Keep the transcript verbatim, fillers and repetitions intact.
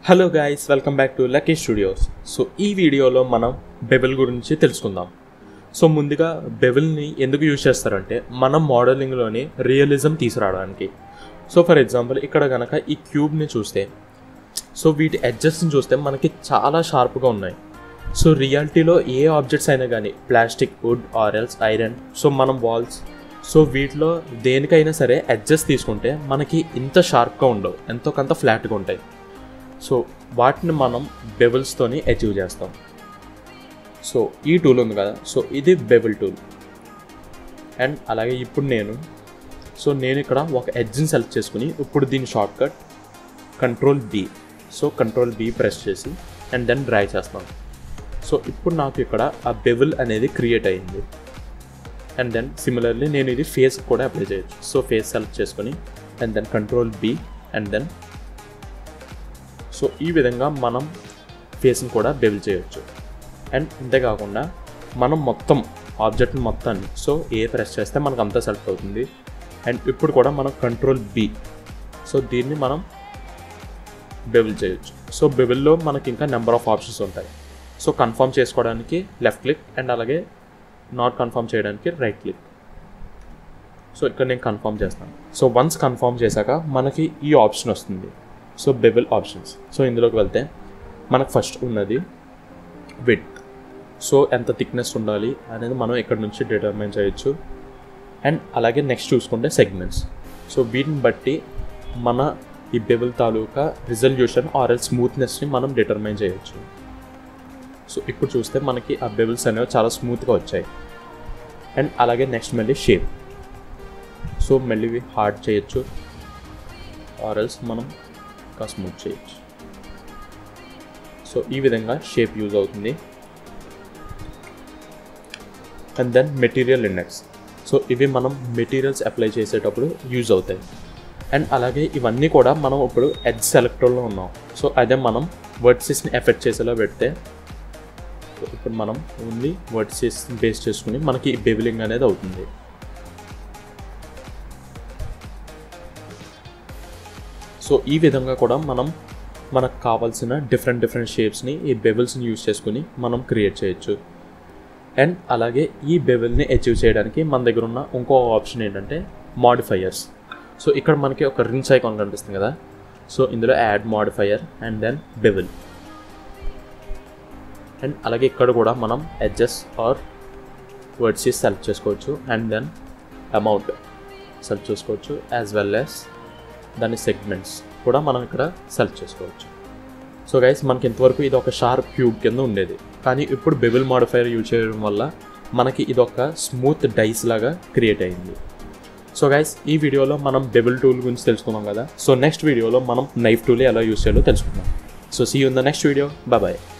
Hello guys, welcome back to Lucky Studios. So ఈ వీడియోలో మనం బెవెల్ గురించి తెలుసుకుందాం. సో ముందుగా బెవెల్ని ఎందుకు యూజ్ చేస్తారంటే మనం మోడలింగ్లోని రియలిజం తీసుకురావడానికి. సో ఫర్ ఎగ్జాంపుల్ ఇక్కడ కనుక ఈ క్యూబ్ని చూస్తే, సో వీటి ఎడ్జెస్ని చూస్తే మనకి చాలా షార్ప్గా ఉన్నాయి. సో రియాలిటీలో ఏ ఆబ్జెక్ట్స్ అయినా కానీ plastic, wood or else iron, so మనం వాల్స్, సో వీటిలో దేనికైనా సరే ఎడ్జెస్ తీసుకుంటే మనకి ఇంత షార్ప్గా ఉండవు, ఎంతో కొంత ఫ్లాట్గా ఉంటాయి. సో వాటిని మనం బెవెల్స్తోని అచీవ్ చేస్తాం. సో ఈ టూల్ ఉంది కదా, సో ఇది బెవెల్ టూల్. అండ్ అలాగే ఇప్పుడు నేను సో నేను ఇక్కడ ఒక ఎడ్జ్ని సెలెక్ట్ చేసుకుని ఇప్పుడు దీని shortcut control B. So control B press చేసి అండ్ దెన్ డ్రాగ్ చేస్తాను. సో ఇప్పుడు నాకు ఇక్కడ ఆ బెవెల్ అనేది క్రియేట్ అయ్యింది. అండ్ దెన్ సిమిలర్లీ నేను ఇది ఫేస్ కూడా అప్లై చేయొచ్చు. సో ఫేస్ సెలెక్ట్ చేసుకొని and then control B and then so ఈ విధంగా మనం ఫేస్ని కూడా బెవెల్ చేయొచ్చు. అండ్ అంతేకాకుండా మనం మొత్తం ఆబ్జెక్ట్ని మొత్తాన్ని సో ఏ ప్రెస్ చేస్తే మనకు అంతా సెలెక్ట్ అవుతుంది. అండ్ ఇప్పుడు కూడా మనం కంట్రోల్ బి, సో దీన్ని మనం బెవెల్ చేయొచ్చు. సో బెవెల్లో మనకి ఇంకా నెంబర్ ఆఫ్ ఆప్షన్స్ ఉంటాయి. సో కన్ఫర్మ్ చేసుకోవడానికి లెఫ్ట్ క్లిక్ అండ్ అలాగే నాట్ కన్ఫర్మ్ చేయడానికి రైట్ క్లిక్. సో ఇక్కడ నేను కన్ఫర్మ్ చేస్తాను. సో వన్స్ కన్ఫర్మ్ చేశాక మనకి ఈ ఆప్షన్ వస్తుంది, సో బెవెల్ ఆప్షన్స్. సో ఇందులోకి వెళ్తే మనకు ఫస్ట్ ఉన్నది విడ్త్. సో ఎంత థిక్నెస్ ఉండాలి అనేది మనం ఇక్కడ నుంచి డిటర్మైన్ చేయొచ్చు. అండ్ అలాగే నెక్స్ట్ చూసుకుంటే సెగ్మెంట్స్. సో వీటిని బట్టి మన ఈ బెవెల్ తాలూకా రిజల్యూషన్ ఆర్ ఎల్ స్మూత్నెస్ని మనం డిటర్మైన్ చేయొచ్చు. సో ఇప్పుడు చూస్తే మనకి ఆ బెవెల్స్ అనేవి చాలా స్మూత్గా వచ్చాయి. అండ్ అలాగే నెక్స్ట్ మళ్ళీ షేప్. సో మళ్ళీ హార్డ్ చేయొచ్చు ఆర్ ఎల్స్ మనం ఇంకా స్మూత్ చేయొచ్చు. సో ఈ విధంగా షేప్ యూజ్ అవుతుంది. And then material index. So ఇవి మనం మెటీరియల్స్ అప్లై చేసేటప్పుడు యూజ్ అవుతాయి. అండ్ అలాగే ఇవన్నీ కూడా మనం ఇప్పుడు ఎడ్జ్ సెలెక్టర్లో ఉన్నాం. సో అదే మనం వర్డ్సెస్ని ఎఫెక్ట్ చేసేలా పెడితే ఇప్పుడు మనం ఓన్లీ వర్డ్సెస్ బేస్ చేసుకుని మనకి బెవెలింగ్ అనేది అవుతుంది. సో ఈ విధంగా కూడా మనం మనకు కావాల్సిన డిఫరెంట్ డిఫరెంట్ షేప్స్ని ఈ బెవెల్స్ని యూజ్ చేసుకుని మనం క్రియేట్ చేయొచ్చు. అండ్ అలాగే ఈ బెవెల్ని అచీవ్ చేయడానికి మన దగ్గర ఉన్న ఇంకో ఆప్షన్ ఏంటంటే మాడిఫైయర్స్. సో ఇక్కడ మనకి ఒక రింగ్స్ ఐకాన్ కనిపిస్తుంది కదా, సో ఇందులో add modifier and then bevel. And అలాగే ఇక్కడ కూడా మనం ఎడ్జెస్ ఆర్ వర్డ్సెస్ సెలెక్ట్ చేసుకోవచ్చు అండ్ దెన్ అమౌంట్ సెలెక్ట్ చేసుకోవచ్చు, యాజ్ వెల్ యాజ్ దాని సెగ్మెంట్స్ కూడా మనం ఇక్కడ సెలెక్ట్ చేసుకోవచ్చు. సో గైస్, మనకి ఇంతవరకు ఇది ఒక షార్ప్ క్యూబ్ కింద ఉండేది, కానీ ఇప్పుడు బెవెల్ మాడిఫైయర్ యూజ్ చేయడం వల్ల మనకి ఇది ఒక స్మూత్ డైస్ లాగా క్రియేట్ అయింది. సో గైస్, ఈ వీడియోలో మనం బెవెల్ టూల్ గురించి తెలుసుకున్నాం కదా. సో నెక్స్ట్ వీడియోలో మనం నైఫ్ టూల్ ఎలా యూజ్ చేయాలో తెలుసుకుందాం. So see you in the next video. Bye bye.